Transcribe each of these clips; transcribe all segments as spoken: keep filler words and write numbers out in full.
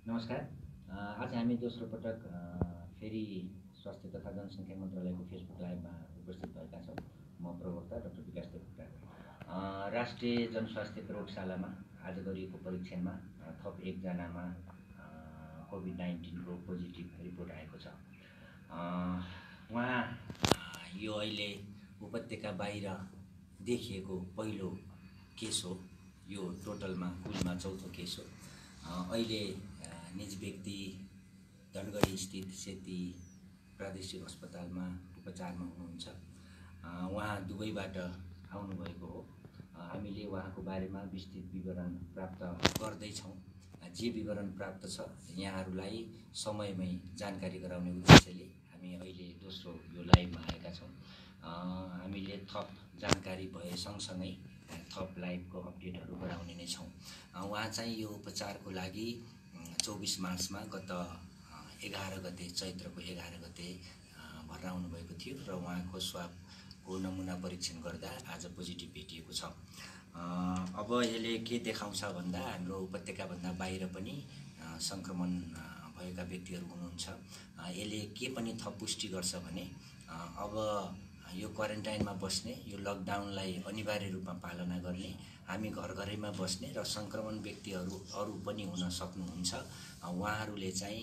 नमस्कार। अ, आज हामी दोस्रो पटक अ, फेरि स्वास्थ्य तथा जनसङ्ख्या मन्त्रालयको फेसबुक लाइभमा उपस्थित भएका छौँ। म प्रवक्ता डाक्टर विकास देवकोटा। अ, राष्ट्रिय जनस्वास्थ्य प्रयोगशालामा आज गरिएको परीक्षणमा अ, थप एकजनामा कोभिड नाइन्टिनको पोजिटिभ रिपोर्ट आएको छ। अ, उहाँ अ, यो अहिले उपत्यका बाहिर देखिएको पहिलो केस हो। यो टोटलमा कुलमा चौथो केस हो। अहिले निज व्यक्ति धनगढी स्थित सेती प्रादेशिक अस्पतालमा उपचारमा हुनुहुन्छ। उहाँ दुबईबाट आउनुभएको हो। हामीले उहाँको बारेमा विस्तृत विवरण प्राप्त गर्दैछौँ। जे विवरण प्राप्त छ यहाँहरूलाई समयमै जानकारी गराउने उद्देश्यले हामी अहिले दोस्रो यो लाइभमा आएका छौँ। हामीले थप जानकारी भए सँगसँगै थप लाइभको अपडेटहरू गराउने नै छौँ। उहाँ चाहिँ यो उपचारको लागि चौबिस मार्चमा गत एघार गते चैत्रको एघार गते भर्ना आउनुभएको थियो र उहाँको स्वाबको नमुना परीक्षण गर्दा आज पोजिटिभ भेटिएको छ। अब यसले के देखाउँछ भन्दा हाम्रो उपत्यकाभन्दा बाहिर पनि सङ्क्रमण भएका व्यक्तिहरू हुनुहुन्छ। यसले के पनि थप पुष्टि गर्छ भने अब यो क्वारेन्टाइनमा बस्ने, यो लकडाउनलाई अनिवार्य रूपमा पालना गर्ने, हामी घर घरैमा बस्ने र सङ्क्रमण व्यक्तिहरू अरू पनि हुन सक्नुहुन्छ। उहाँहरूले चाहिँ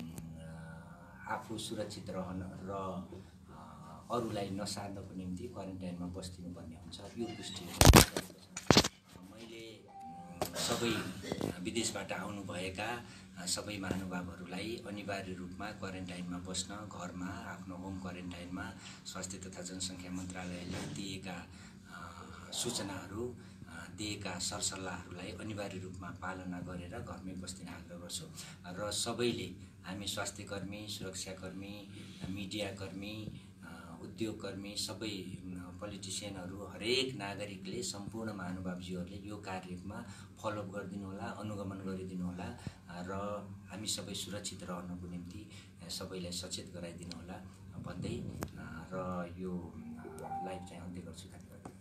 आफू सुरक्षित रहन र अरूलाई नसार्नको निम्ति क्वारेन्टाइनमा बस्दिनुपर्ने हुन्छ। यो पुष्टि मैले सबै विदेशबाट आउनुभएका सबै महानुभावहरूलाई अनिवार्य रूपमा क्वारेन्टाइनमा बस्न, घरमा आफ्नो होम क्वारेन्टाइनमा स्वास्थ्य तथा जनसङ्ख्या मन्त्रालयले दिएका सूचनाहरू दिएका सरसल्लाहहरूलाई अनिवार्य रूपमा पालना गरेर घरमै बस्दिन आग्रह गर्छु। र सबैले हामी स्वास्थ्यकर्मी, सुरक्षाकर्मी, मिडियाकर्मी, उद्योगकर्मी, सबै पोलिटिसियनहरू, हरेक नागरिकले, सम्पूर्ण महानुभावजीहरूले यो कार्यमा फलोअप गरिदिनु होला, अनुगमन गरिदिनु होला र हामी सबै सुरक्षित रहनको निम्ति सबैलाई सचेत गराइदिनु होला भन्दै र यो लाइभ चाहिँ अन्त्य गर्छु।